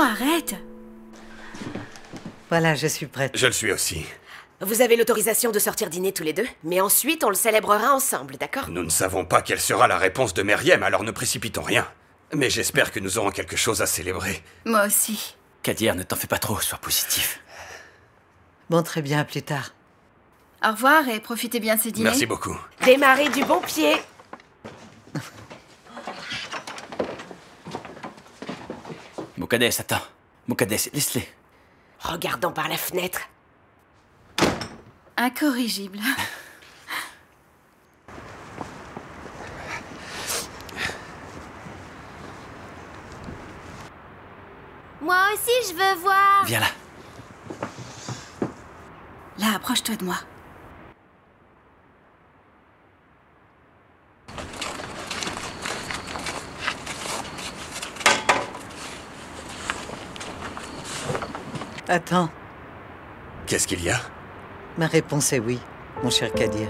arrête. Voilà, je suis prête. Je le suis aussi. Vous avez l'autorisation de sortir dîner tous les deux, mais ensuite on le célébrera ensemble, d'accord? Nous ne savons pas quelle sera la réponse de Meriem, alors ne précipitons rien. Mais j'espère que nous aurons quelque chose à célébrer. Moi aussi. Kadir, ne t'en fais pas trop, sois positif. Bon, très bien, à plus tard. Au revoir et profitez bien de ce dîner. Merci beaucoup. Démarrez du bon pied. Moukadès, attends. Moukadès, laisse-les. Regardons par la fenêtre. Incorrigible. Moi aussi, je veux voir. Viens là. Là, approche-toi de moi. Attends, Qu'est-ce qu'il y a? ma réponse est oui, mon cher Kadir.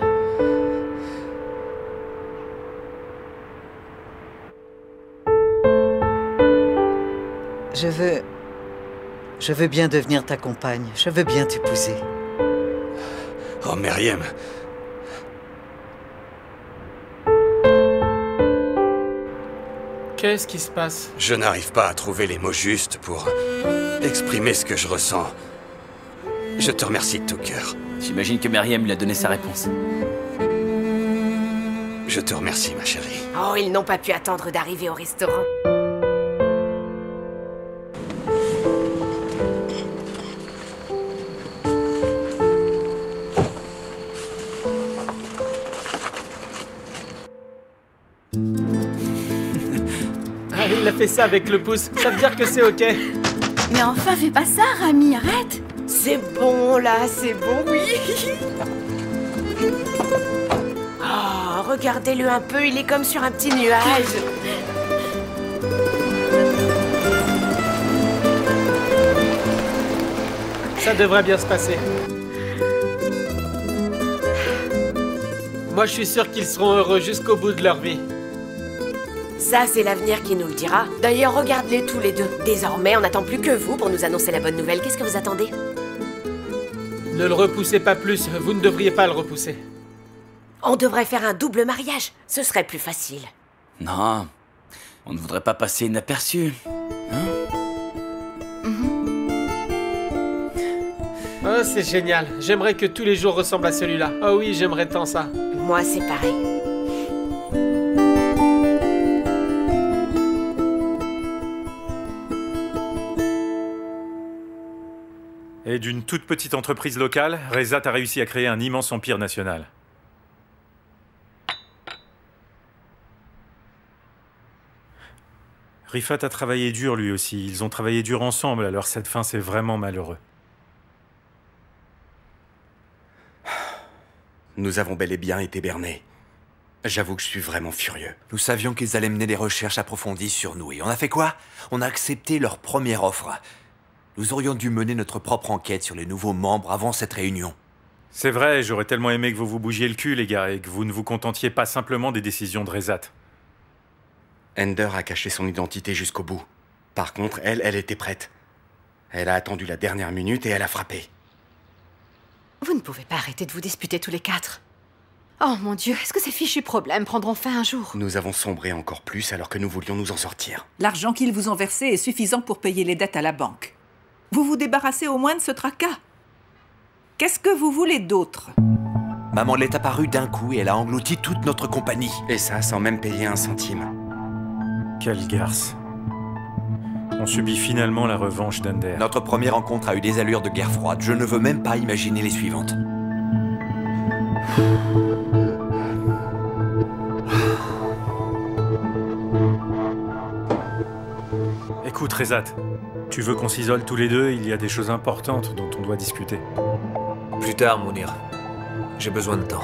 Je veux bien devenir ta compagne. Je veux bien t'épouser. Oh, Meriem. Qu'est-ce qui se passe? Je n'arrive pas à trouver les mots justes pour exprimer ce que je ressens. Je te remercie de tout cœur. J'imagine que Meriem lui a donné sa réponse. Je te remercie, ma chérie. Oh, ils n'ont pas pu attendre d'arriver au restaurant. Ah, il a fait ça avec le pouce. Ça veut dire que c'est ok. Mais enfin, fais pas ça, Rami, arrête. C'est bon, là, c'est bon, oui. Oh, regardez-le un peu, il est comme sur un petit nuage. Ça devrait bien se passer. Moi, je suis sûr qu'ils seront heureux jusqu'au bout de leur vie. Ça, c'est l'avenir qui nous le dira. D'ailleurs, regarde-les tous les deux. Désormais, on n'attend plus que vous pour nous annoncer la bonne nouvelle. Qu'est-ce que vous attendez? Ne le repoussez pas plus, vous ne devriez pas le repousser. On devrait faire un double mariage. Ce serait plus facile. Non, on ne voudrait pas passer inaperçu. Oh, c'est génial. J'aimerais que tous les jours ressemblent à celui-là. Oh oui, j'aimerais tant ça. Moi, c'est pareil. Et d'une toute petite entreprise locale, Rezat a réussi à créer un immense empire national. Rifat a travaillé dur lui aussi. Ils ont travaillé dur ensemble, alors cette fin, c'est vraiment malheureux. Nous avons bel et bien été bernés. J'avoue que je suis vraiment furieux. Nous savions qu'ils allaient mener des recherches approfondies sur nous. Et on a fait quoi? On a accepté leur première offre. Nous aurions dû mener notre propre enquête sur les nouveaux membres avant cette réunion. C'est vrai, j'aurais tellement aimé que vous vous bougiez le cul, les gars, et que vous ne vous contentiez pas simplement des décisions de Rezat. Ender a caché son identité jusqu'au bout. Par contre, elle était prête. Elle a attendu la dernière minute et elle a frappé. Vous ne pouvez pas arrêter de vous disputer tous les quatre. Oh mon Dieu, est-ce que ces fichus problèmes prendront fin un jour? Nous avons sombré encore plus alors que nous voulions nous en sortir. L'argent qu'ils vous ont versé est suffisant pour payer les dettes à la banque. Vous vous débarrassez au moins de ce tracas. Qu'est-ce que vous voulez d'autre? Maman l'est apparue d'un coup et elle a englouti toute notre compagnie. Et ça, sans même payer un centime. Quelle garce. On subit finalement la revanche d'Ender. Notre première rencontre a eu des allures de guerre froide. Je ne veux même pas imaginer les suivantes. Écoute, Rezat, tu veux qu'on s'isole tous les deux? Il y a des choses importantes dont on doit discuter. Plus tard, Mounir. J'ai besoin de temps.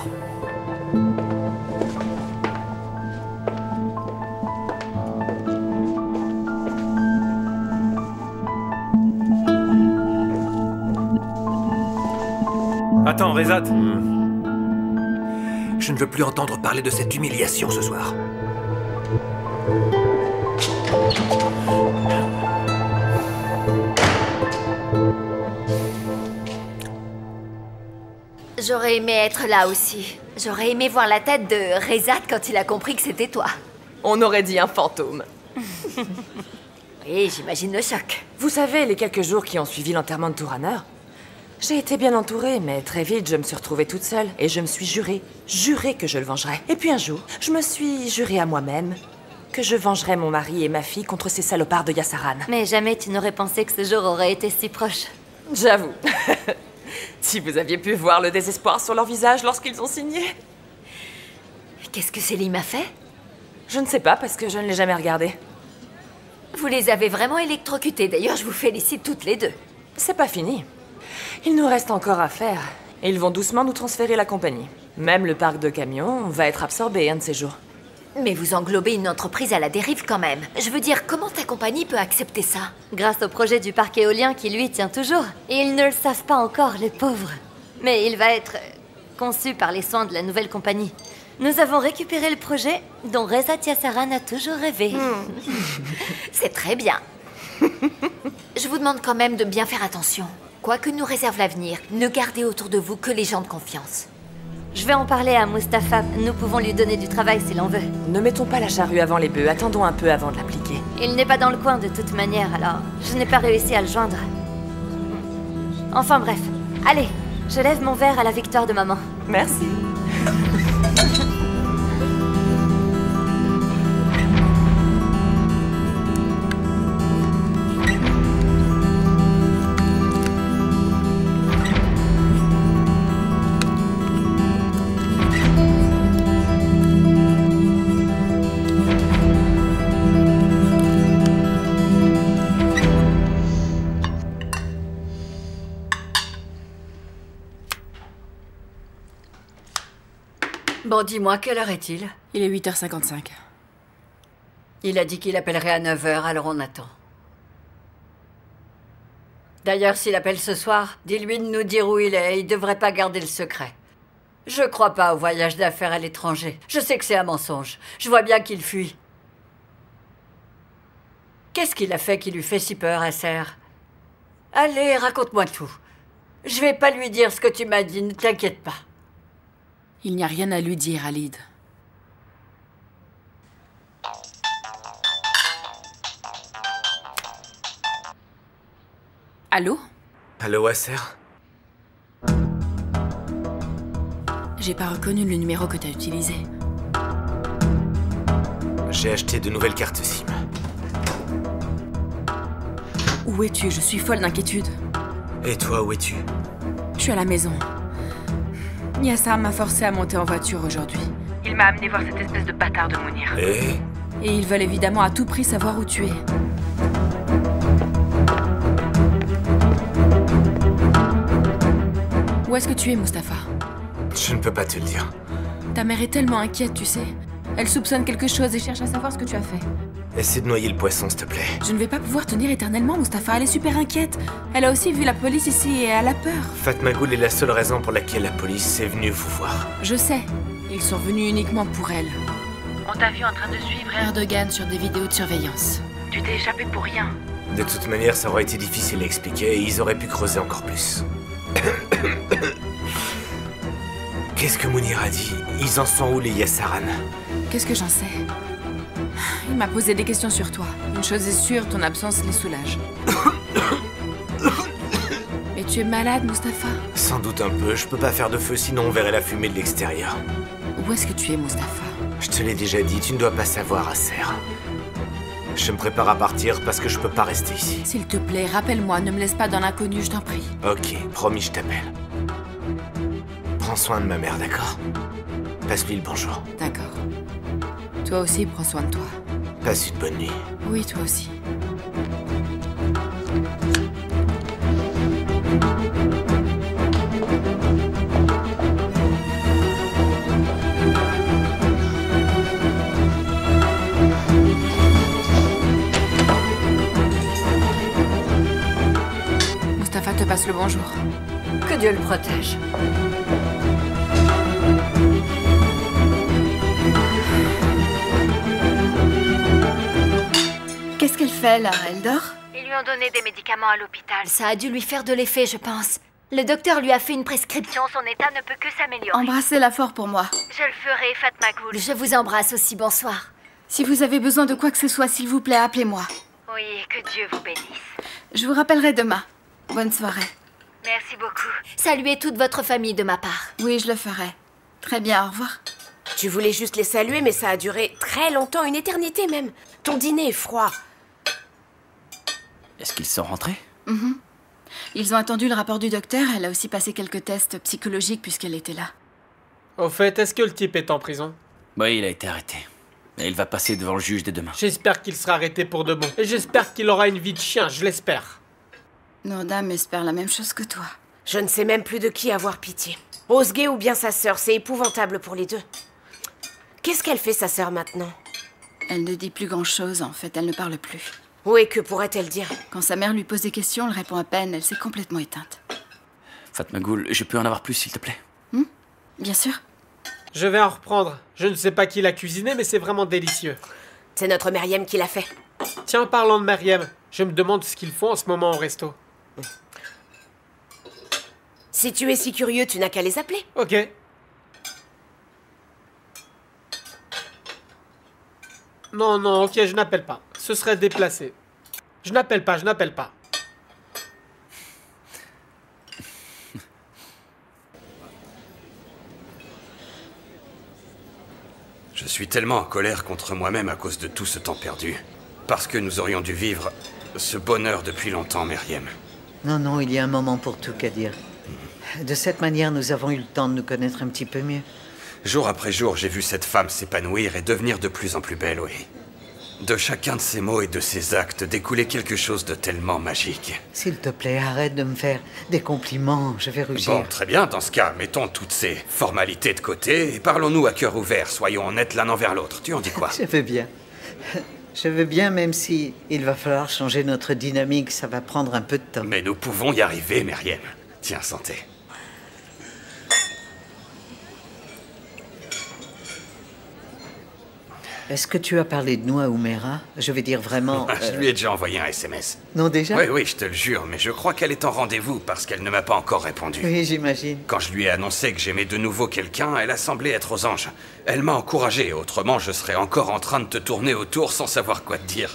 Attends, Rezat. Je ne veux plus entendre parler de cette humiliation ce soir. J'aurais aimé être là aussi. J'aurais aimé voir la tête de Rezat quand il a compris que c'était toi. On aurait dit un fantôme. Oui, j'imagine le choc. Vous savez, les quelques jours qui ont suivi l'enterrement de Touranner, j'ai été bien entourée, mais très vite, je me suis retrouvée toute seule. Et je me suis juré que je le vengerais. Et puis un jour, je me suis juré à moi-même que je vengerais mon mari et ma fille contre ces salopards de Yassaran. Mais jamais tu n'aurais pensé que ce jour aurait été si proche. J'avoue. Si vous aviez pu voir le désespoir sur leur visage lorsqu'ils ont signé. Qu'est-ce que Selim a fait? Je ne sais pas, parce que je ne l'ai jamais regardé. Vous les avez vraiment électrocutés. D'ailleurs, je vous félicite toutes les deux. C'est pas fini. Il nous reste encore à faire. Et ils vont doucement nous transférer la compagnie. Même le parc de camions va être absorbé un de ces jours. Mais vous englobez une entreprise à la dérive quand même. Je veux dire, comment ta compagnie peut accepter ça? Grâce au projet du parc éolien qui, lui, tient toujours. Et ils ne le savent pas encore, les pauvres. Mais il va être conçu par les soins de la nouvelle compagnie. Nous avons récupéré le projet dont Rezat Yassaran a toujours rêvé. C'est très bien. Je vous demande quand même de bien faire attention. Quoi que nous réserve l'avenir, ne gardez autour de vous que les gens de confiance. Je vais en parler à Mustapha. Nous pouvons lui donner du travail s'il en veut. Ne mettons pas la charrue avant les bœufs. Attendons un peu avant de l'appliquer. Il n'est pas dans le coin de toute manière, alors je n'ai pas réussi à le joindre. Enfin bref. Allez, je lève mon verre à la victoire de maman. Merci. Bon, dis-moi, quelle heure est-il? Il est 8h55. Il a dit qu'il appellerait à 9h, alors on attend. D'ailleurs, s'il appelle ce soir, dis-lui de nous dire où il est. Il devrait pas garder le secret. Je crois pas au voyage d'affaires à l'étranger. Je sais que c'est un mensonge. Je vois bien qu'il fuit. Qu'est-ce qu'il a fait qui lui fait si peur, Asser? Allez, raconte-moi tout. Je vais pas lui dire ce que tu m'as dit, ne t'inquiète pas. Il n'y a rien à lui dire, Alid. Allô? Allô, Asser? J'ai pas reconnu le numéro que t'as utilisé. J'ai acheté de nouvelles cartes SIM. Où es-tu? Je suis folle d'inquiétude. Et toi, où es-tu? Je suis à la maison. Yassar m'a forcé à monter en voiture aujourd'hui. Il m'a amené voir cette espèce de bâtard de Mounir. Et ils veulent évidemment à tout prix savoir où tu es. Où est-ce que tu es, Mustapha? Je ne peux pas te le dire. Ta mère est tellement inquiète, tu sais. Elle soupçonne quelque chose et cherche à savoir ce que tu as fait. Essaie de noyer le poisson, s'il te plaît. Je ne vais pas pouvoir tenir éternellement, Mustapha. Elle est super inquiète. Elle a aussi vu la police ici et elle a peur. Fatma Ghoul est la seule raison pour laquelle la police est venue vous voir. Je sais. Ils sont venus uniquement pour elle. On t'a vu en train de suivre Erdogan sur des vidéos de surveillance. Tu t'es échappé pour rien. De toute manière, ça aurait été difficile à expliquer et ils auraient pu creuser encore plus. Qu'est-ce que Mounir a dit? Ils en sont où, les Yassaran? Qu'est-ce que j'en sais? Il m'a posé des questions sur toi. Une chose est sûre, ton absence les soulage. Mais tu es malade, Mustapha? Sans doute un peu. Je peux pas faire de feu, sinon on verrait la fumée de l'extérieur. Où est-ce que tu es, Mustapha? Je te l'ai déjà dit, tu ne dois pas savoir, Asser. Je me prépare à partir parce que je peux pas rester ici. S'il te plaît, rappelle-moi, ne me laisse pas dans l'inconnu, je t'en prie. Ok, promis, je t'appelle. Prends soin de ma mère, d'accord? Passe-lui le bonjour. D'accord. Toi aussi, prends soin de toi. Passe une bonne nuit. Oui, toi aussi. Mustapha te passe le bonjour. Que Dieu le protège. Qu'est-ce qu'elle fait là? Elle dort? Ils lui ont donné des médicaments à l'hôpital. Ça a dû lui faire de l'effet, je pense. Le docteur lui a fait une prescription, son état ne peut que s'améliorer. Embrassez-la fort pour moi. Je le ferai, Fatma Ghoul. Je vous embrasse aussi, bonsoir. Si vous avez besoin de quoi que ce soit, s'il vous plaît, appelez-moi. Oui, que Dieu vous bénisse. Je vous rappellerai demain. Bonne soirée. Merci beaucoup. Saluez toute votre famille de ma part. Oui, je le ferai. Très bien, au revoir. Tu voulais juste les saluer, mais ça a duré très longtemps, une éternité même. Ton dîner est froid. Est-ce qu'ils sont rentrés? Ils ont attendu le rapport du docteur. Elle a aussi passé quelques tests psychologiques puisqu'elle était là. Au fait, est-ce que le type est en prison? Oui, il a été arrêté. Et il va passer devant le juge dès demain. J'espère qu'il sera arrêté pour de bon. Et j'espère qu'il aura une vie de chien, je l'espère. Nos dames espèrent la même chose que toi. Je ne sais même plus de qui avoir pitié. Osgay ou bien sa sœur, c'est épouvantable pour les deux. Qu'est-ce qu'elle fait, sa sœur, maintenant? Elle ne dit plus grand-chose, en fait, elle ne parle plus. Oui, que pourrait-elle dire? Quand sa mère lui pose des questions, elle répond à peine, elle s'est complètement éteinte. Fatma Ghoul, je peux en avoir plus, s'il te plaît? Bien sûr. Je vais en reprendre. Je ne sais pas qui l'a cuisiné, mais c'est vraiment délicieux. C'est notre Meriem qui l'a fait. Tiens, parlant de Meriem, je me demande ce qu'ils font en ce moment au resto. Si tu es si curieux, tu n'as qu'à les appeler. Ok. Non, ok, je n'appelle pas. Ce serait déplacé. Je n'appelle pas. Je suis tellement en colère contre moi-même à cause de tout ce temps perdu. Parce que nous aurions dû vivre ce bonheur depuis longtemps, Meriem. Non, il y a un moment pour tout, Kadir. De cette manière, nous avons eu le temps de nous connaître un petit peu mieux. Jour après jour, j'ai vu cette femme s'épanouir et devenir de plus en plus belle, oui. De chacun de ses mots et de ses actes découlait quelque chose de tellement magique. S'il te plaît, arrête de me faire des compliments, je vais rougir. Bon, très bien, dans ce cas, mettons toutes ces formalités de côté et parlons-nous à cœur ouvert, soyons honnêtes l'un envers l'autre. Tu en dis quoi? Je veux bien. Je veux bien, même si il va falloir changer notre dynamique, ça va prendre un peu de temps. Mais nous pouvons y arriver, Meriem. Tiens, santé. Est-ce que tu as parlé de nous à Oumera? Je vais dire vraiment... Je lui ai déjà envoyé un SMS. Non, déjà? Oui, je te le jure, mais je crois qu'elle est en rendez-vous parce qu'elle ne m'a pas encore répondu. Oui, j'imagine. Quand je lui ai annoncé que j'aimais de nouveau quelqu'un, elle a semblé être aux anges. Elle m'a encouragé, autrement je serais encore en train de te tourner autour sans savoir quoi te dire.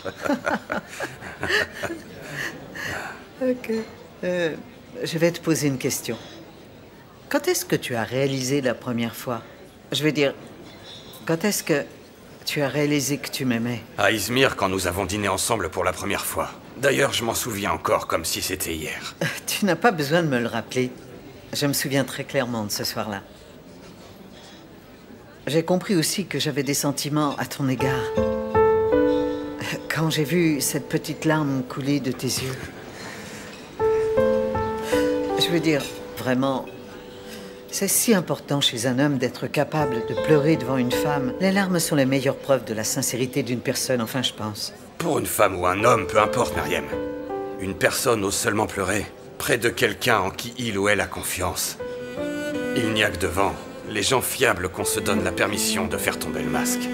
Ok. Je vais te poser une question. Quand est-ce que tu as réalisé la première fois? Je veux dire, quand est-ce que tu as réalisé que tu m'aimais? À Izmir, quand nous avons dîné ensemble pour la première fois. D'ailleurs, je m'en souviens encore comme si c'était hier. Tu n'as pas besoin de me le rappeler. Je me souviens très clairement de ce soir-là. J'ai compris aussi que j'avais des sentiments à ton égard. Quand j'ai vu cette petite larme couler de tes yeux. Je veux dire, vraiment, c'est si important chez un homme d'être capable de pleurer devant une femme. Les larmes sont les meilleures preuves de la sincérité d'une personne, enfin je pense. Pour une femme ou un homme, peu importe, Meriem. Une personne ose seulement pleurer près de quelqu'un en qui il ou elle a confiance. Il n'y a que devant les gens fiables qu'on se donne la permission de faire tomber le masque.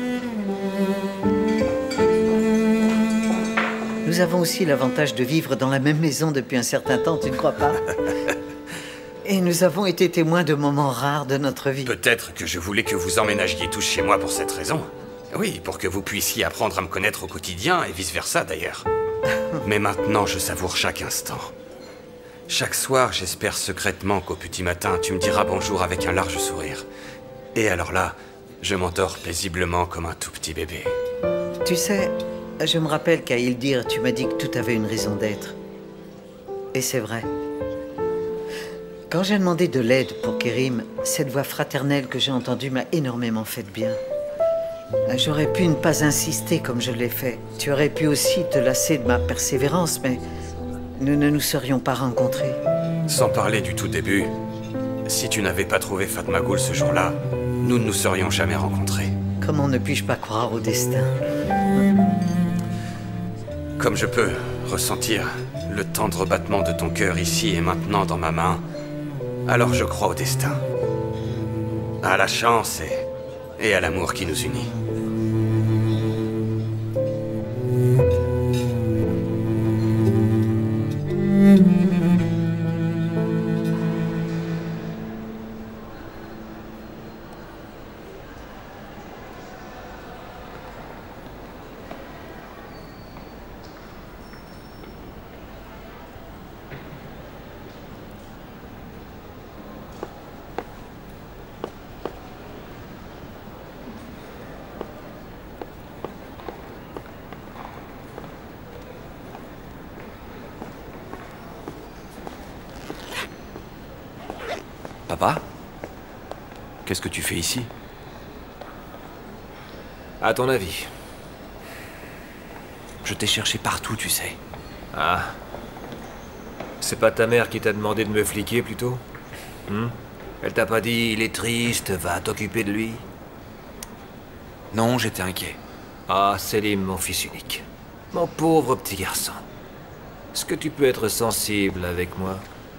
Nous avons aussi l'avantage de vivre dans la même maison depuis un certain temps, tu ne crois pas? Et nous avons été témoins de moments rares de notre vie. Peut-être que je voulais que vous emménagiez tous chez moi pour cette raison. Oui, pour que vous puissiez apprendre à me connaître au quotidien et vice-versa d'ailleurs. Mais maintenant, je savoure chaque instant. Chaque soir, j'espère secrètement qu'au petit matin, tu me diras bonjour avec un large sourire. Et alors là, je m'endors paisiblement comme un tout petit bébé. Tu sais, je me rappelle qu'à Ildir, tu m'as dit que tout avait une raison d'être. Et c'est vrai. Quand j'ai demandé de l'aide pour Kerim, cette voix fraternelle que j'ai entendue m'a énormément fait de bien. J'aurais pu ne pas insister comme je l'ai fait. Tu aurais pu aussi te lasser de ma persévérance, mais nous ne nous serions pas rencontrés. Sans parler du tout début, si tu n'avais pas trouvé Fatma Ghoul ce jour-là, nous ne nous serions jamais rencontrés. Comment ne puis-je pas croire au destin? Comme je peux ressentir le tendre battement de ton cœur ici et maintenant dans ma main, alors je crois au destin, à la chance et à l'amour qui nous unit. Papa? Qu'est-ce que tu fais ici? À ton avis? Je t'ai cherché partout, tu sais. Ah. C'est pas ta mère qui t'a demandé de me fliquer, plutôt? Elle t'a pas dit, il est triste, va t'occuper de lui? Non, j'étais inquiet. Ah, Selim, mon fils unique. Mon pauvre petit garçon. Est-ce que tu peux être sensible avec moi?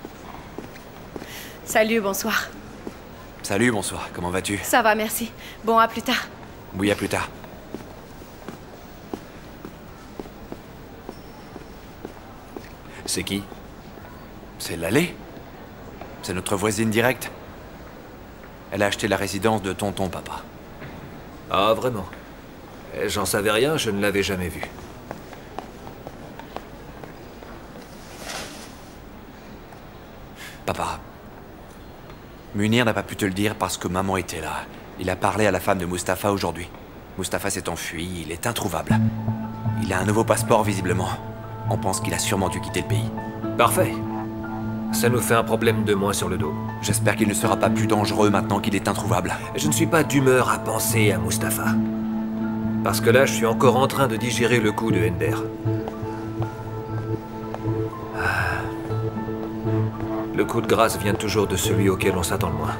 Salut, bonsoir. Salut, bonsoir, comment vas-tu? Ça va, merci. Bon, à plus tard. Oui, à plus tard. C'est qui? C'est Lalé. C'est notre voisine directe. Elle a acheté la résidence de tonton papa. Ah, vraiment? J'en savais rien, je ne l'avais jamais vue. Papa. Munir n'a pas pu te le dire parce que maman était là. Il a parlé à la femme de Mustapha aujourd'hui. Mustapha s'est enfui, il est introuvable. Il a un nouveau passeport visiblement. On pense qu'il a sûrement dû quitter le pays. Parfait. Ça nous fait un problème de moins sur le dos. J'espère qu'il ne sera pas plus dangereux maintenant qu'il est introuvable. Je ne suis pas d'humeur à penser à Mustapha. Parce que là, je suis encore en train de digérer le coup de Ender. Le coup de grâce vient toujours de celui auquel on s'attend le moins.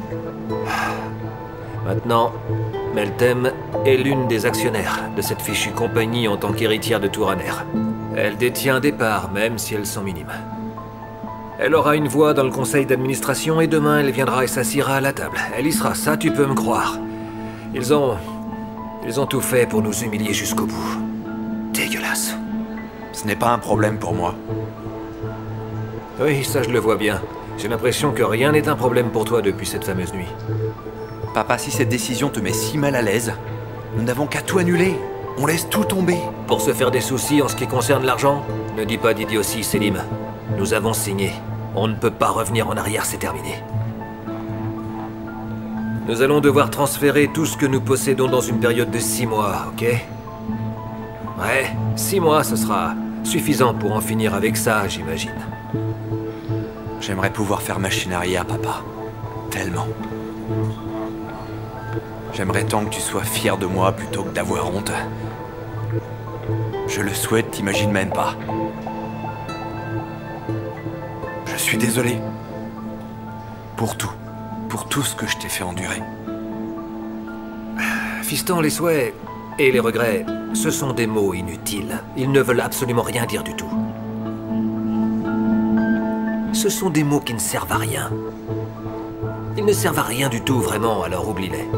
Maintenant, Meltem est l'une des actionnaires de cette fichue compagnie en tant qu'héritière de Touraner. Elle détient des parts, même si elles sont minimes. Elle aura une voix dans le conseil d'administration et demain elle viendra et s'assiera à la table. Elle y sera, ça tu peux me croire. Ils ont tout fait pour nous humilier jusqu'au bout. Dégueulasse. Ce n'est pas un problème pour moi. Oui, ça je le vois bien. J'ai l'impression que rien n'est un problème pour toi depuis cette fameuse nuit. Papa, si cette décision te met si mal à l'aise, nous n'avons qu'à tout annuler. On laisse tout tomber. Pour se faire des soucis en ce qui concerne l'argent, ne dis pas d'idiotie, Selim. Nous avons signé. On ne peut pas revenir en arrière, c'est terminé. Nous allons devoir transférer tout ce que nous possédons dans une période de 6 mois, ok? Ouais, 6 mois, ce sera suffisant pour en finir avec ça, j'imagine. J'aimerais pouvoir faire machine arrière, papa. Tellement. J'aimerais tant que tu sois fier de moi plutôt que d'avoir honte. Je le souhaite, t'imagines même pas. Je suis désolé. Pour tout. Pour tout ce que je t'ai fait endurer. Fiston, les souhaits et les regrets, ce sont des mots inutiles. Ils ne veulent absolument rien dire du tout. Ce sont des mots qui ne servent à rien. Ils ne servent à rien du tout, vraiment, alors oublie-les.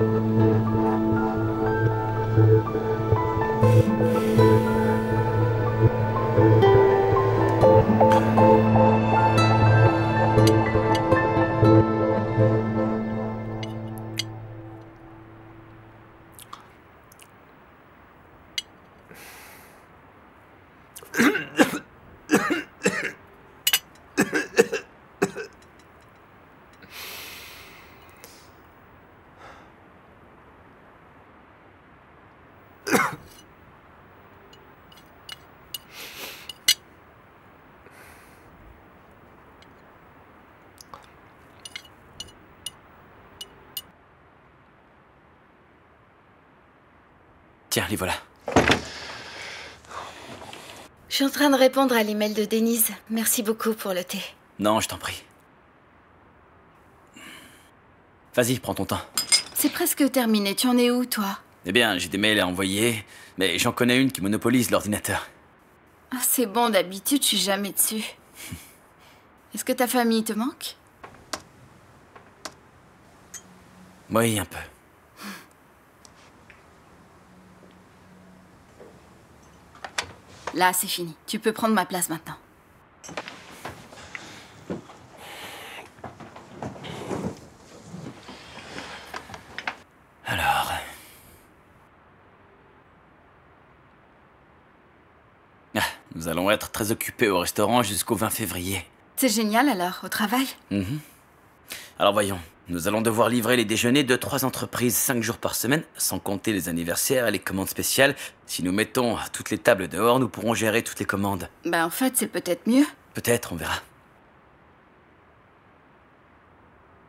Tiens, les voilà. Je suis en train de répondre à l'email de Denise. Merci beaucoup pour le thé. Non, je t'en prie. Vas-y, prends ton temps. C'est presque terminé. Tu en es où, toi? Eh bien, j'ai des mails à envoyer, mais j'en connais une qui monopolise l'ordinateur. Ah, c'est bon, d'habitude, je suis jamais dessus. Est-ce que ta famille te manque? Oui, un peu. Là, c'est fini. Tu peux prendre ma place maintenant. Alors... Ah, nous allons être très occupés au restaurant jusqu'au 20 février. C'est génial alors, au travail? Alors voyons, nous allons devoir livrer les déjeuners de 3 entreprises 5 jours par semaine, sans compter les anniversaires et les commandes spéciales. Si nous mettons toutes les tables dehors, nous pourrons gérer toutes les commandes. Bah en fait, c'est peut-être mieux. Peut-être, on verra.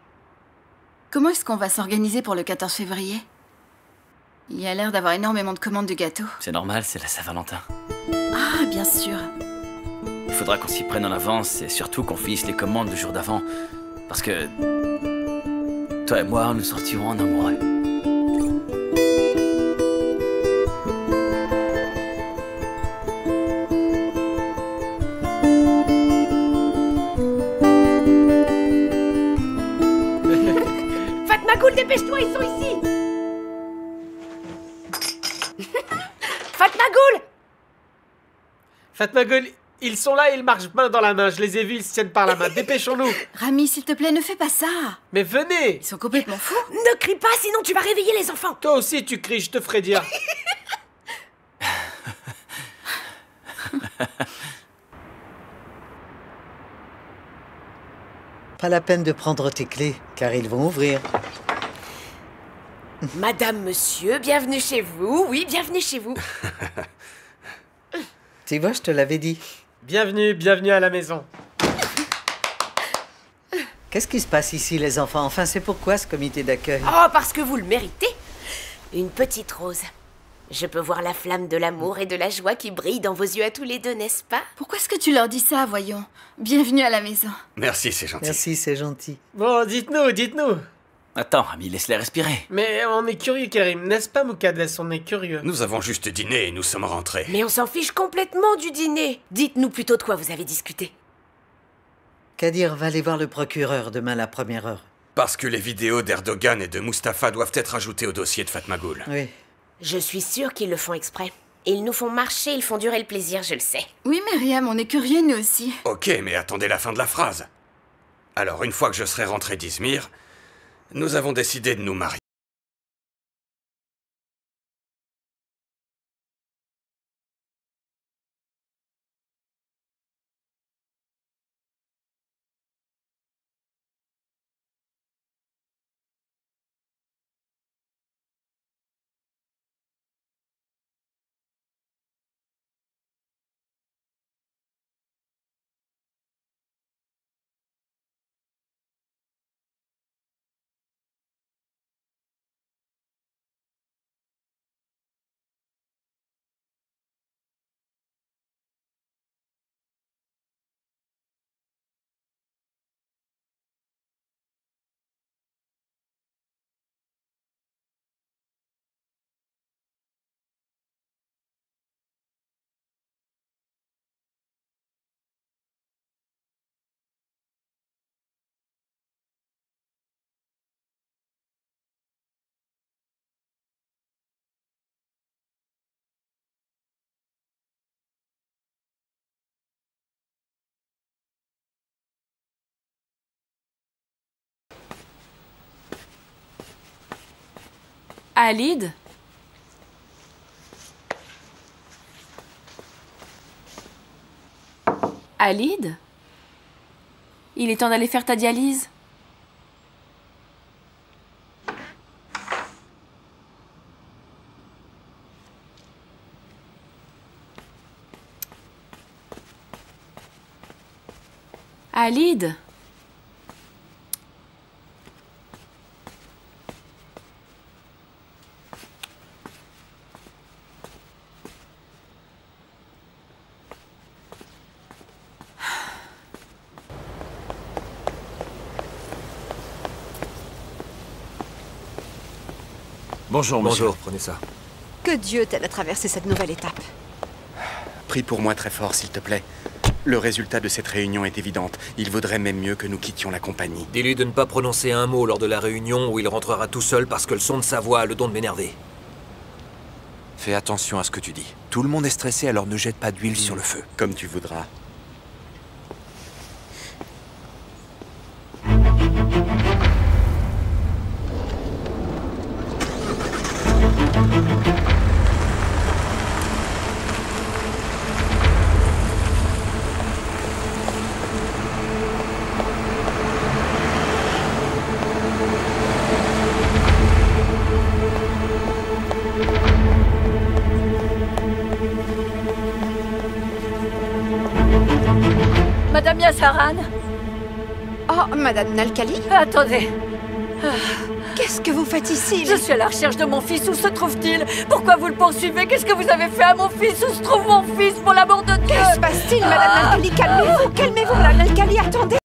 Comment est-ce qu'on va s'organiser pour le 14 février? Il y a l'air d'avoir énormément de commandes de gâteaux. C'est normal, c'est la Saint-Valentin. Ah, bien sûr. Il faudra qu'on s'y prenne en avance et surtout qu'on finisse les commandes le jour d'avant. Parce que... toi et moi, nous sortirons en amoureux. Fatmagul, dépêche-toi, ils sont ici. Fatmagul! Fatmagul, ils sont là et ils marchent main dans la main. Je les ai vus, ils se tiennent par la main. Dépêchons-nous. Rami, s'il te plaît, ne fais pas ça. Mais venez. Ils sont complètement fous. Ne crie pas, sinon tu vas réveiller les enfants. Toi aussi, tu cries, je te ferai dire. Pas la peine de prendre tes clés, car ils vont ouvrir. Madame, monsieur, bienvenue chez vous. Oui, bienvenue chez vous. Tu vois, je te l'avais dit. Bienvenue, bienvenue à la maison. Qu'est-ce qui se passe ici, les enfants? Enfin, c'est pourquoi ce comité d'accueil? Oh, parce que vous le méritez. Une petite rose. Je peux voir la flamme de l'amour et de la joie qui brille dans vos yeux à tous les deux, n'est-ce pas? Pourquoi est-ce que tu leur dis ça, voyons? Bienvenue à la maison. Merci, c'est gentil. Merci, c'est gentil. Bon, dites-nous, dites-nous. Attends, Rami, laisse-les respirer. Mais on est curieux, Kerim, n'est-ce pas, Moukaddes? On est curieux. Nous avons juste dîné et nous sommes rentrés. Mais on s'en fiche complètement du dîner. Dites-nous plutôt de quoi vous avez discuté. Kadir va aller voir le procureur demain à la première heure. Parce que les vidéos d'Erdogan et de Mustapha doivent être ajoutées au dossier de Fatmagul. Oui. Je suis sûre qu'ils le font exprès. Ils nous font marcher, ils font durer le plaisir, je le sais. Oui, Myriam, on est curieux, nous aussi. Ok, mais attendez la fin de la phrase. Alors, une fois que je serai rentré d'Izmir, nous avons décidé de nous marier. Alid? Alid? Il est temps d'aller faire ta dialyse. Alid? Bonjour, monsieur. Bonjour, prenez ça. Que Dieu t'aide à traverser cette nouvelle étape. Prie pour moi très fort, s'il te plaît. Le résultat de cette réunion est évident. Il vaudrait même mieux que nous quittions la compagnie. Dis-lui de ne pas prononcer un mot lors de la réunion où il rentrera tout seul parce que le son de sa voix a le don de m'énerver. Fais attention à ce que tu dis. Tout le monde est stressé, alors ne jette pas d'huile sur le feu. Comme tu voudras. Madame Yassaran? Oh, Madame Nalkali? Attendez. Qu'est-ce que vous faites ici? Je suis à la recherche de mon fils. Où se trouve-t-il? Pourquoi vous le poursuivez? Qu'est-ce que vous avez fait à mon fils? Où se trouve mon fils, pour l'amour de Dieu? Que se passe-t-il, Madame Nalkali? Calmez-vous, calmez-vous, Madame Nalkali, attendez.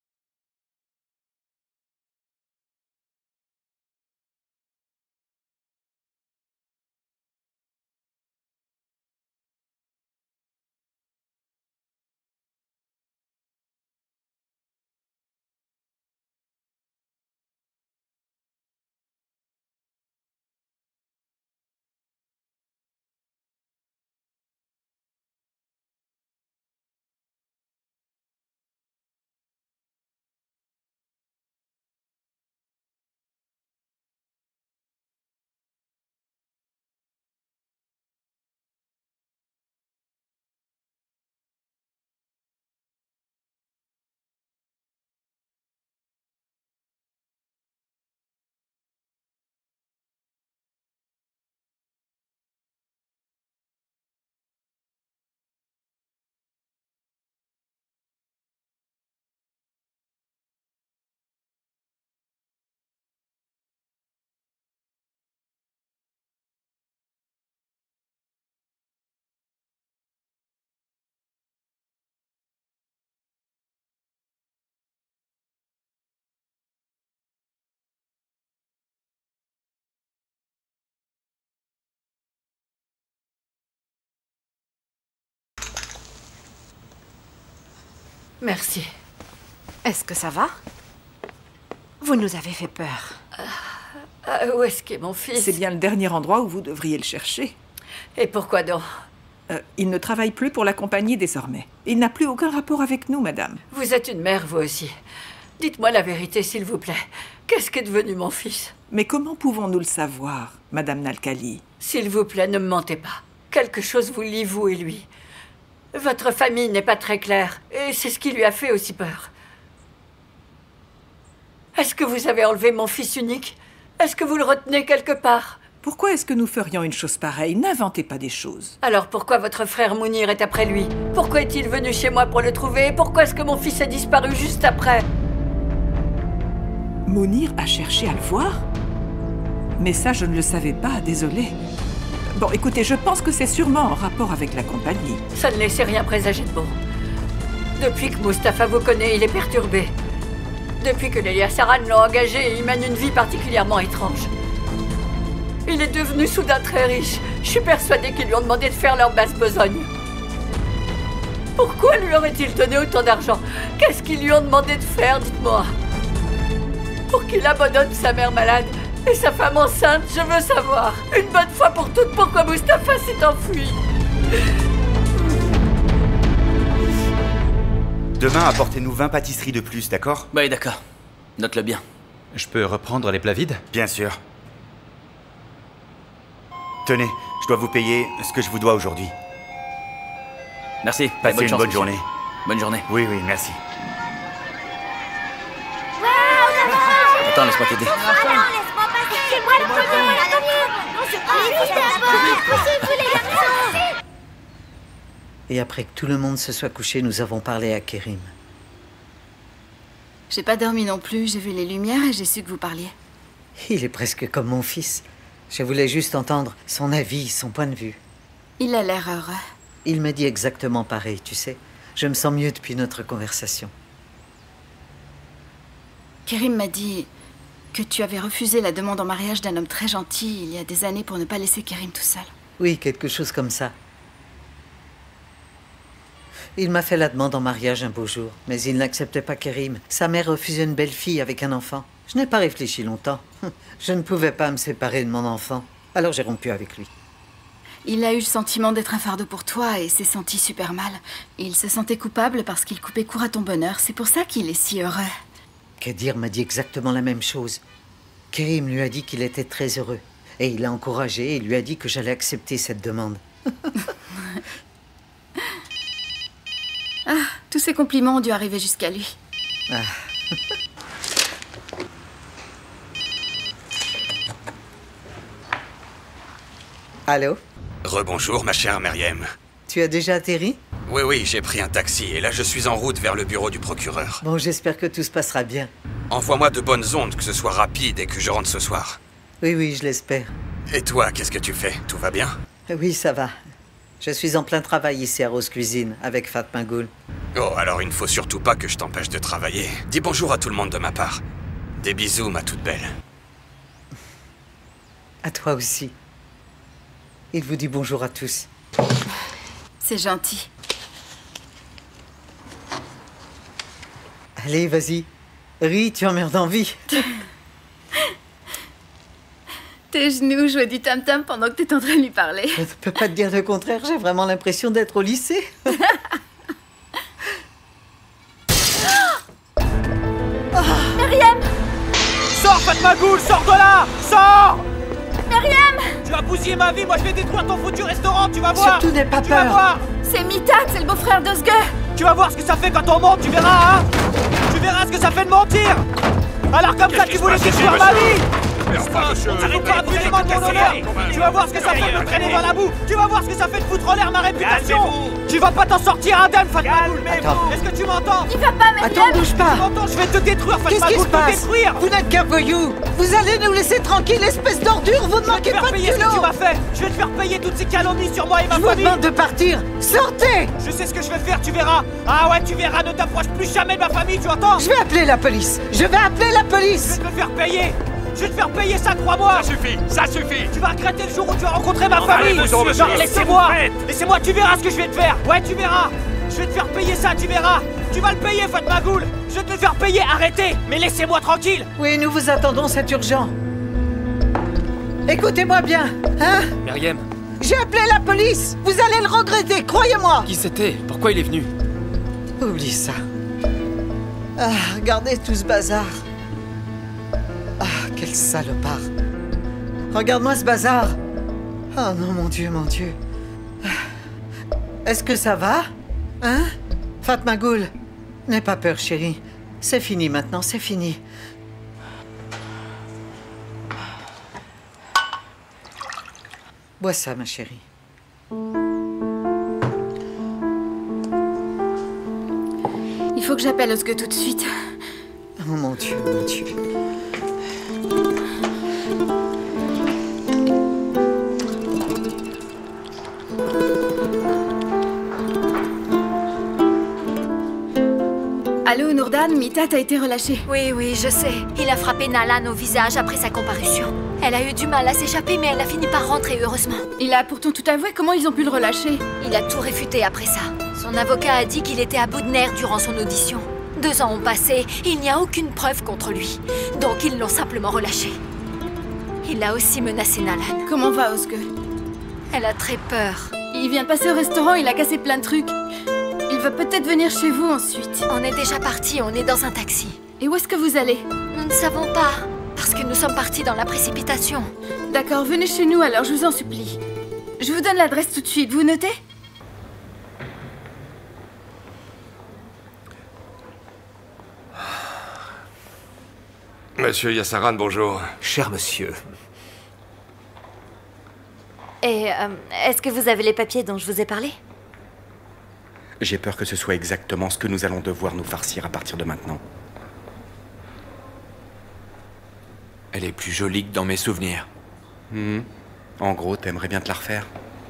Merci. Est-ce que ça va? Vous nous avez fait peur. Où est-ce qu'est mon fils? C'est bien le dernier endroit où vous devriez le chercher. Et pourquoi donc? Il ne travaille plus pour la compagnie désormais. Il n'a plus aucun rapport avec nous, madame. Vous êtes une mère, vous aussi. Dites-moi la vérité, s'il vous plaît. Qu'est-ce qu'est devenu mon fils? Mais comment pouvons-nous le savoir, madame Nalkali? S'il vous plaît, ne me mentez pas. Quelque chose vous lie, vous et lui. Votre famille n'est pas très claire, et c'est ce qui lui a fait aussi peur. Est-ce que vous avez enlevé mon fils unique? Est-ce que vous le retenez quelque part? Pourquoi est-ce que nous ferions une chose pareille? N'inventez pas des choses. Alors pourquoi votre frère Mounir est après lui? Pourquoi est-il venu chez moi pour le trouver? Et pourquoi est-ce que mon fils a disparu juste après? Mounir a cherché à le voir? Mais ça, je ne le savais pas, désolée. Bon, écoutez, je pense que c'est sûrement en rapport avec la compagnie. Ça ne laissait rien présager de bon. Depuis que Mustapha vous connaît, il est perturbé. Depuis que Lélia Saran l'a engagé, il mène une vie particulièrement étrange. Il est devenu soudain très riche. Je suis persuadée qu'ils lui ont demandé de faire leur basse besogne. Pourquoi lui aurait-il donné autant d'argent? Qu'est-ce qu'ils lui ont demandé de faire, dites-moi? Pour qu'il abandonne sa mère malade et sa femme enceinte, je veux savoir, une bonne fois pour toutes, pourquoi Mustapha s'est enfui. Demain, apportez-nous 20 pâtisseries de plus, d'accord? Oui, d'accord. Note-le bien. Je peux reprendre les plats vides? Bien sûr. Tenez, je dois vous payer ce que je vous dois aujourd'hui. Merci. Passez une chance, bonne monsieur. journée. Bonne journée. Oui, oui, merci. Attends, laisse-moi t'aider. Laisse-moi passer. C'est moi le premier. Et après que tout le monde se soit couché, nous avons parlé à Kerim. J'ai pas dormi non plus, j'ai vu les lumières et j'ai su que vous parliez. Il est presque comme mon fils. Je voulais juste entendre son avis, son point de vue. Il a l'air heureux. Il m'a dit exactement pareil, tu sais. Je me sens mieux depuis notre conversation. Kerim m'a dit que tu avais refusé la demande en mariage d'un homme très gentil il y a des années pour ne pas laisser Kerim tout seul. Oui, quelque chose comme ça. Il m'a fait la demande en mariage un beau jour, mais il n'acceptait pas Kerim. Sa mère refusait une belle fille avec un enfant. Je n'ai pas réfléchi longtemps. Je ne pouvais pas me séparer de mon enfant. Alors j'ai rompu avec lui. Il a eu le sentiment d'être un fardeau pour toi et s'est senti super mal. Il se sentait coupable parce qu'il coupait court à ton bonheur. C'est pour ça qu'il est si heureux. Kadir m'a dit exactement la même chose. Kerim lui a dit qu'il était très heureux. Et il l'a encouragé et lui a dit que j'allais accepter cette demande. Ah, tous ces compliments ont dû arriver jusqu'à lui. Ah. Allô? Rebonjour, ma chère Meriem. Tu as déjà atterri? Oui, j'ai pris un taxi et là je suis en route vers le bureau du procureur. Bon, j'espère que tout se passera bien. Envoie-moi de bonnes ondes, que ce soit rapide et que je rentre ce soir. Oui, oui, je l'espère. Et toi, qu'est-ce que tu fais? Tout va bien? Oui, ça va. Je suis en plein travail ici à Rose Cuisine, avec Fatma Ghoul. Oh, alors il ne faut surtout pas que je t'empêche de travailler. Dis bonjour à tout le monde de ma part. Des bisous, ma toute belle. À toi aussi. Il vous dit bonjour à tous. C'est gentil. Allez, vas-y. Ris, tu en meurs d'envie. Tes genoux jouaient du tam-tam pendant que t'étais en train de lui parler. Je ne peux pas te dire le contraire, j'ai vraiment l'impression d'être au lycée. Myriam! Sors, Fatma Ghoul, sors de là! Sors! Myriam! Tu vas bousiller ma vie, moi je vais détruire ton foutu restaurant, tu vas voir! Surtout n'aie pas tu vas peur. voir! C'est Mitat, c'est le beau-frère d'Ozge. Tu vas voir ce que ça fait quand on monte, tu verras, hein! Tu verras ce que ça fait de mentir! Alors comme ça, tu voulais détruire ma vie! T'arrêtes pas absolument de mon honneur! Tu vas voir ce que ça fait de me traîner dans la boue! Tu vas voir ce que ça fait de foutre en l'air ma réputation! Tu vas pas t'en sortir indemne, Fatma Ghoul! Est-ce que tu m'entends? Il va pas, Myriam! Attends, bouge pas! Tu m'entends? Je vais te détruire, Fatma Qu'est-ce qui Ghoul, se te passe? détruire! Vous n'êtes qu'un voyou! Vous allez nous laisser tranquille, espèce d'ordure! Vous ne manquez pas de payer ce que tu culot! m'as fait! Je vais te faire payer toutes ces calomnies sur moi et ma Je vous famille! demande de partir! Sortez! Je sais ce que je vais faire, tu verras! Ah ouais, tu verras, ne t'approche plus jamais de ma famille, tu entends? Je vais appeler la police! Je vais appeler la police! Je vais te le faire payer! Je vais te faire payer ça, crois-moi! Ça suffit, ça suffit! Tu vas regretter le jour où tu vas rencontrer ma Non, famille! allez, monsieur, Non, laissez-moi! faites. Laissez-moi, tu verras ce que je vais te faire! Ouais, tu verras! Je vais te faire payer ça, tu verras! Tu vas le payer, Fatma Ghoul! Je vais te le faire payer, arrêtez! Mais laissez-moi tranquille! Oui, nous vous attendons, c'est urgent. Écoutez-moi bien, hein? Myriam, J'ai appelé la police! Vous allez le regretter, croyez-moi! qui c'était? Pourquoi il est venu? Oublie ça. Ah, regardez tout ce bazar. Ah, quel salopard. Regarde-moi ce bazar. Oh non, mon Dieu, mon Dieu. Est-ce que ça va? Hein? Fatma Ghoul, n'aie pas peur, chérie. C'est fini maintenant, c'est fini. Bois ça, ma chérie. Il faut que j'appelle Ozge tout de suite. Oh mon Dieu, mon Dieu. Allô, Nourdan, Mitat a été relâché. Oui, oui, je sais. Il a frappé Nalan au visage après sa comparution. Elle a eu du mal à s'échapper, mais elle a fini par rentrer, heureusement. Il a pourtant tout avoué. Comment ils ont pu le relâcher? Il a tout réfuté après ça. Son avocat a dit qu'il était à bout de nerfs durant son audition. 2 ans ont passé, il n'y a aucune preuve contre lui. Donc ils l'ont simplement relâché. Il a aussi menacé Nalan. Comment va Ozge? Elle a très peur. Il vient de passer au restaurant, il a cassé plein de trucs. Il va peut-être venir chez vous ensuite. On est déjà parti, on est dans un taxi. Et où est-ce que vous allez? Nous ne savons pas, parce que nous sommes partis dans la précipitation. D'accord, venez chez nous alors, je vous en supplie. Je vous donne l'adresse tout de suite, vous notez? Monsieur Yassaran, bonjour. Cher monsieur. Et est-ce que vous avez les papiers dont je vous ai parlé? J'ai peur que ce soit exactement ce que nous allons devoir nous farcir à partir de maintenant. Elle est plus jolie que dans mes souvenirs. En gros, t'aimerais bien te la refaire?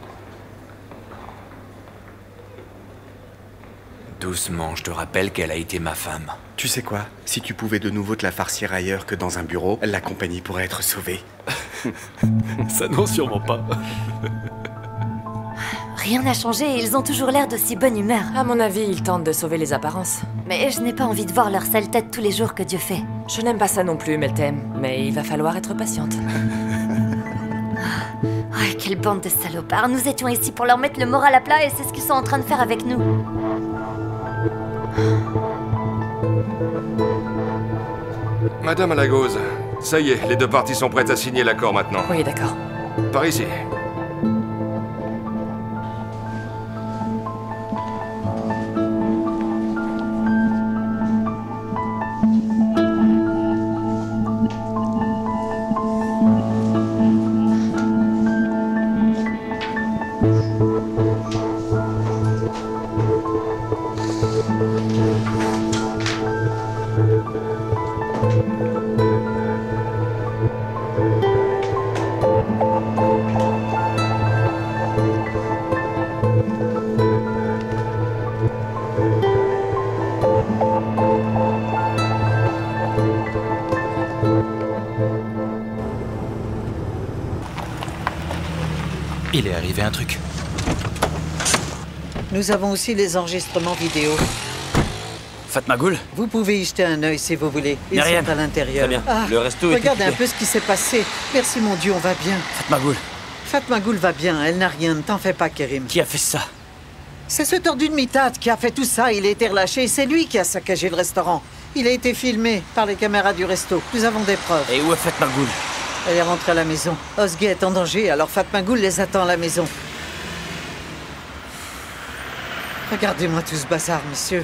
Doucement, je te rappelle qu'elle a été ma femme. Tu sais quoi? Si tu pouvais de nouveau te la farcir ailleurs que dans un bureau, la compagnie pourrait être sauvée. Ça non, sûrement pas. Rien n'a changé et ils ont toujours l'air de si bonne humeur. À mon avis, ils tentent de sauver les apparences. Mais je n'ai pas envie de voir leur sale tête tous les jours que Dieu fait. Je n'aime pas ça non plus, Meltem, mais il va falloir être patiente. Ouais, quelle bande de salopards. Nous étions ici pour leur mettre le moral à plat et c'est ce qu'ils sont en train de faire avec nous. Madame Alagose, ça y est, les deux parties sont prêtes à signer l'accord maintenant. Oui, d'accord. Par ici. Il est arrivé un truc. Nous avons aussi les enregistrements vidéo. Fatmagoul? Vous pouvez y jeter un œil si vous voulez. Ils sont à l'intérieur. Très bien. Ah, Le resto est regardez un occupé. peu ce qui s'est passé. Merci mon Dieu, on va bien. Fatmagoul. Fatmagoul va bien, elle n'a rien. Ne t'en fais pas, Kerim. Qui a fait ça? C'est ce tordu de Mithat qui a fait tout ça. Il a été relâché. C'est lui qui a saccagé le restaurant. Il a été filmé par les caméras du resto. Nous avons des preuves. Et où est Fatmagoul? Elle est rentrée à la maison. Ozge est en danger, alors Fatmagoul les attend à la maison. Regardez-moi tout ce bazar, monsieur.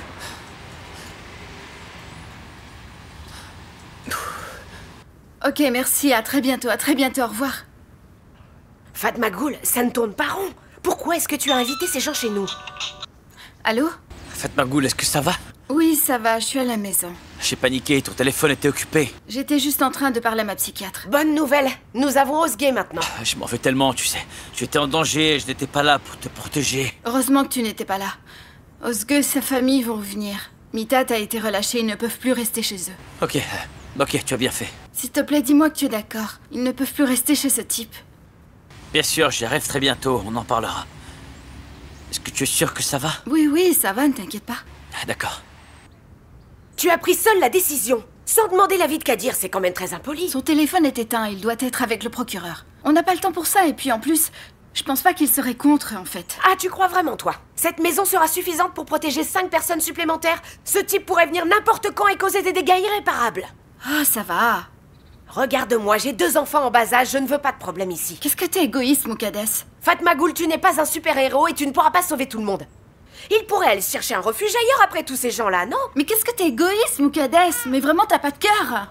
Ok, merci, à très bientôt, au revoir. Fatmagoul, ça ne tourne pas rond. Pourquoi est-ce que tu as invité ces gens chez nous? Allô? Fatmagoul, est-ce que ça va? Oui, ça va, je suis à la maison. J'ai paniqué, ton téléphone était occupé. J'étais juste en train de parler à ma psychiatre. Bonne nouvelle, nous avons Ozge maintenant. Je m'en fais tellement, tu sais. J'étais en danger, je n'étais pas là pour te protéger. Heureusement que tu n'étais pas là. Ozge et sa famille vont revenir. Mithat a été relâché, ils ne peuvent plus rester chez eux. Ok, tu as bien fait. S'il te plaît, dis-moi que tu es d'accord. Ils ne peuvent plus rester chez ce type. Bien sûr, j'y arrive très bientôt, on en parlera. Est-ce que tu es sûr que ça va? Oui, ça va, ne t'inquiète pas. D'accord. Tu as pris seul la décision, sans demander l'avis de Kadir, c'est quand même très impoli. Son téléphone est éteint, il doit être avec le procureur. On n'a pas le temps pour ça, et puis en plus, je pense pas qu'il serait contre, en fait. Ah, tu crois vraiment, toi? Cette maison sera suffisante pour protéger 5 personnes supplémentaires? Ce type pourrait venir n'importe quand et causer des dégâts irréparables. Ah, ça va. Regarde-moi, j'ai 2 enfants en bas âge, je ne veux pas de problème ici. Qu'est-ce que t'es égoïste, Moukades? Fatmagoul, tu n'es pas un super-héros et tu ne pourras pas sauver tout le monde. Il pourrait aller se chercher un refuge ailleurs après tous ces gens-là, non? Mais qu'est-ce que t'es égoïste, Moukades? Mais vraiment, t'as pas de cœur.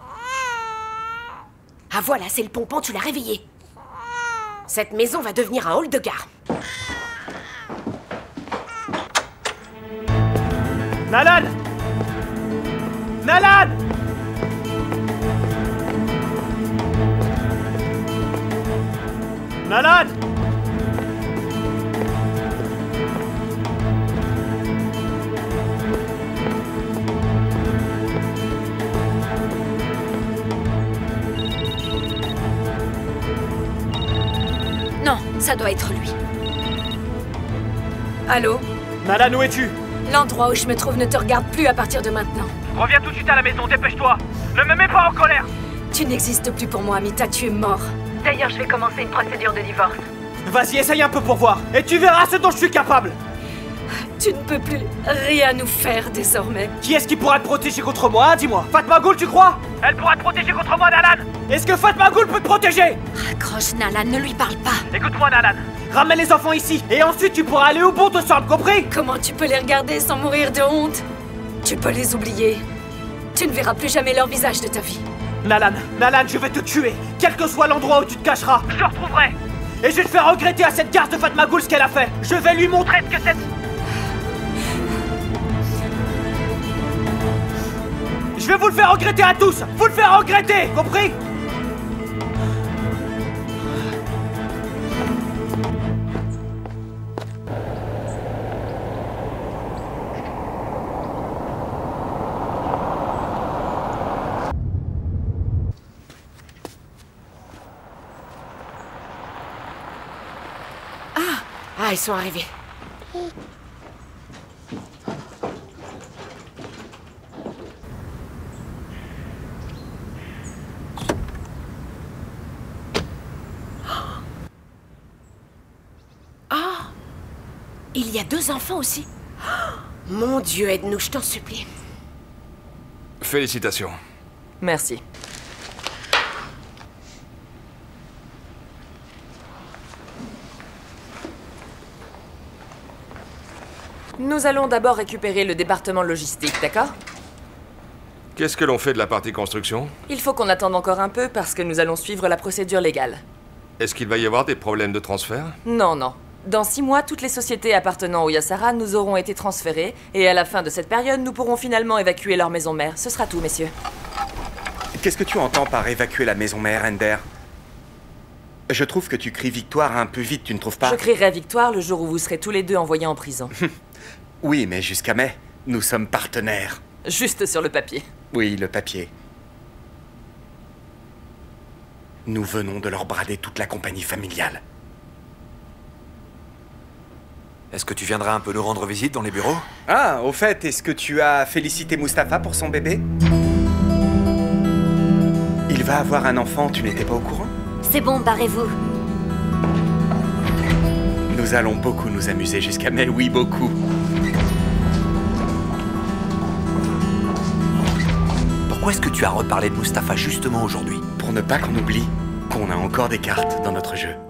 Ah voilà, c'est le pompon, tu l'as réveillé. Cette maison va devenir un hall de gare. Nalan! Nalan! Nalan! Non, ça doit être lui. Allô? Nalan, où es-tu? L'endroit où je me trouve ne te regarde plus à partir de maintenant. Reviens tout de suite à la maison, dépêche-toi! Ne me mets pas en colère! Tu n'existes plus pour moi, Amita, tu es mort. D'ailleurs, je vais commencer une procédure de divorce. Vas-y, essaye un peu pour voir, et tu verras ce dont je suis capable! Tu ne peux plus rien nous faire désormais. Qui est-ce qui pourra te protéger contre moi, hein, dis-moi? Fatmagoul, tu crois? Elle pourra te protéger contre moi, Nalan! Est-ce que Fatmagoul peut te protéger? Raccroche, Nalan, ne lui parle pas. Écoute-moi, Nalan. Ramène les enfants ici, et ensuite tu pourras aller où bon te semble, compris? Comment tu peux les regarder sans mourir de honte? Tu peux les oublier. Tu ne verras plus jamais leur visage de ta vie. Nalan, je vais te tuer, quel que soit l'endroit où tu te cacheras. Je te retrouverai. Et je vais te faire regretter à cette garce de Fatmagoul ce qu'elle a fait. Je vais lui montrer ce que c'est. Je vais vous le faire regretter à tous. Vous le faire regretter, compris? Ah, ils sont arrivés. Ah! Il y a 2 enfants aussi. Mon Dieu, aide-nous, je t'en supplie. Félicitations. Merci. Nous allons d'abord récupérer le département logistique, d'accord? Qu'est-ce que l'on fait de la partie construction? Il faut qu'on attende encore un peu parce que nous allons suivre la procédure légale. Est-ce qu'il va y avoir des problèmes de transfert? Non. Dans 6 mois, toutes les sociétés appartenant au Yassara nous auront été transférées et à la fin de cette période, nous pourrons finalement évacuer leur maison mère. Ce sera tout, messieurs. Qu'est-ce que tu entends par évacuer la maison mère, Ender? Je trouve que tu cries victoire un peu vite, tu ne trouves pas? Je crierai victoire le jour où vous serez tous les deux envoyés en prison. Oui, mais jusqu'à mai, nous sommes partenaires. Juste sur le papier. Oui, le papier. Nous venons de leur brader toute la compagnie familiale. Est-ce que tu viendras un peu nous rendre visite dans les bureaux? Ah, au fait, est-ce que tu as félicité Mustapha pour son bébé? Il va avoir un enfant, tu n'étais pas au courant? C'est bon, barrez-vous. Nous allons beaucoup nous amuser jusqu'à mai, oui, beaucoup. Pourquoi est-ce que tu as reparlé de Mustapha justement aujourd'hui? Pour ne pas qu'on oublie qu'on a encore des cartes dans notre jeu.